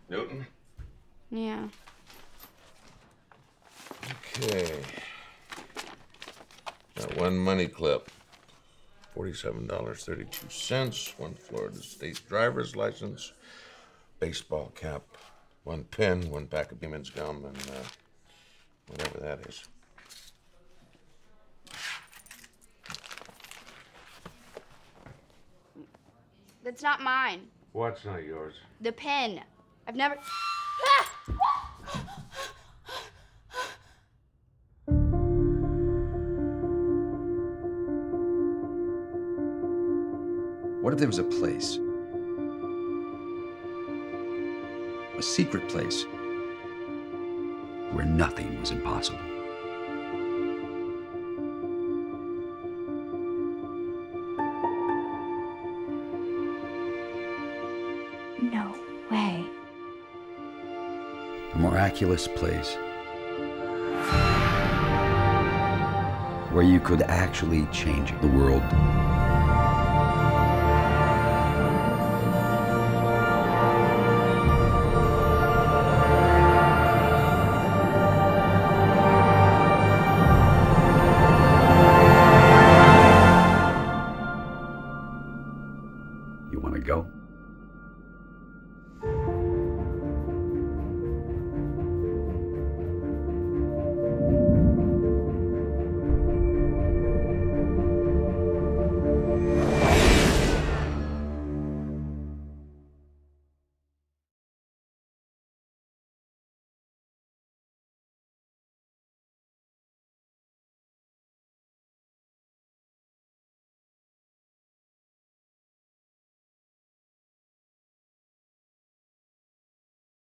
Newton? Yeah. Okay. Got one money clip. $47.32. One Florida State driver's license. Baseball cap. One pen. One pack of Beeman's gum. And whatever that is. That's not mine. What's not yours? The pen. I've never... What if there was a place? A secret place where nothing was impossible. No way. A miraculous place where you could actually change the world.